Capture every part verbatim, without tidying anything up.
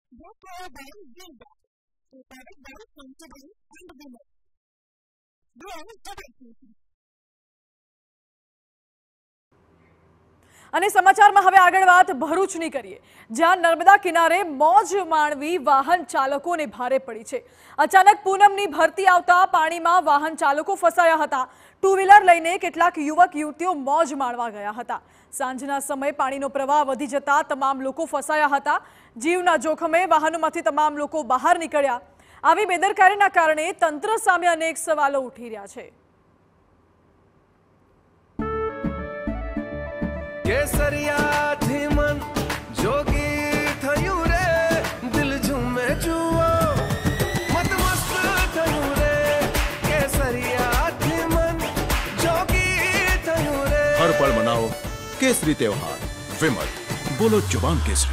Therefore, by doing that, we started by considering and women. Then, everything. અને સમાચારમાં હવે આગળ વાત ભરૂચની કરીએ, જ્યાં નર્મદા કિનારે મોજ માણવી વાહન ચાલકોને ભારે પડી છે। અચાનક પૂનમની ભરતી આવતા પાણીમાં વાહન ચાલકો ફસાયા હતા। ટુ વ્હીલર લઈને કેટલાક યુવક યુવતીઓ મોજ માણવા ગયા હતા। સાંજના સમયે પાણીનો પ્રવાહ વધી જતા તમામ લોકો ફસાયા હતા। જીવના જોખમે વાહનોમાંથી તમામ લોકો બહાર નીકળ્યા। આવી બેદરકારીના કારણે તંત્ર સામે અનેક સવાલો ઉઠી રહ્યા છે। केसरिया थी मन जोगी थयूं रे दिल झूमे जुओ मत मस्त थयूं रे केसरिया थी मन जोगी थयूं रे। हर पल मनाओ केसरी त्योहार। विमल बोलो जुबान केसरी।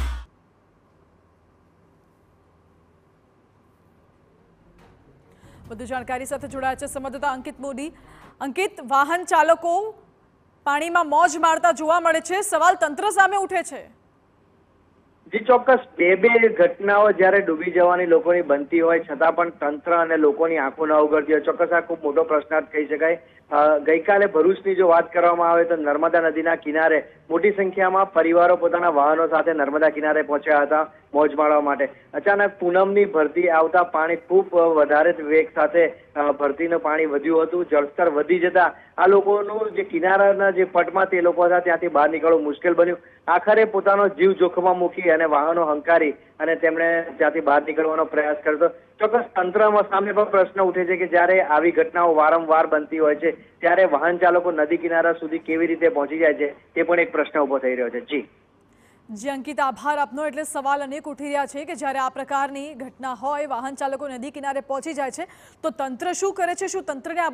વધુ જાણકારી સાથે જોડાયા છે સંવાદદાતા અંકિત મોદી। અંકિત, વાહન ચાલકો પાણીમાં મોજ મારતા જોવા મળે છે, સવાલ તંત્ર સામે ઉઠે છે। જી ચોક્કસ, બે બે ઘટનાઓ જ્યારે ડૂબી જવાની લોકોની બનતી હોય છતાં પણ તંત્ર અને લોકોની આંખો ન ઉઘડતી હોય, ચોક્કસ આ ખૂબ મોટો પ્રશ્નાર્થ કહી શકાય। ગઈકાલે ભરૂચની જો વાત કરવામાં આવે તો નર્મદા નદીના કિનારે મોટી સંખ્યામાં પરિવારો પોતાના વાહનો સાથે નર્મદા કિનારે પહોંચ્યા હતા મોજ માણવા માટે। અચાનક પૂનમની ભરતી આવતા પાણી ખૂબ વધારે વેગ સાથે ભરતીનું પાણી વધ્યું હતું। જળસ્તર વધી જતા આ લોકોનું જે કિનારાના જે પટમાં તે લોકો હતા ત્યાંથી બહાર નીકળવું મુશ્કેલ બન્યું। આખરે પોતાનો જીવ જોખમમાં મૂકી અને વાહનો હંકારી અને તેમણે ત્યાંથી બહાર નીકળવાનો પ્રયાસ કર્યો। ચોક્કસ તંત્ર સામે પણ પ્રશ્ન ઉઠે છે કે જ્યારે આવી ઘટનાઓ વારંવાર બનતી હોય છે ત્યારે વાહન ચાલકો નદી કિનારા સુધી કેવી રીતે પહોંચી જાય છે તે પણ એક પ્રશ્ન ઉભો થઈ રહ્યો છે। જી જી અંકિત, આભાર આપનો। એટલે સવાલ અનેક ઉઠી રહ્યા છે કે જ્યારે આ પ્રકારની ઘટના હોય, વાહન ચાલકો નદી કિનારે પહોંચી જાય છે તો તંત્ર શું કરે છે? શું તંત્રને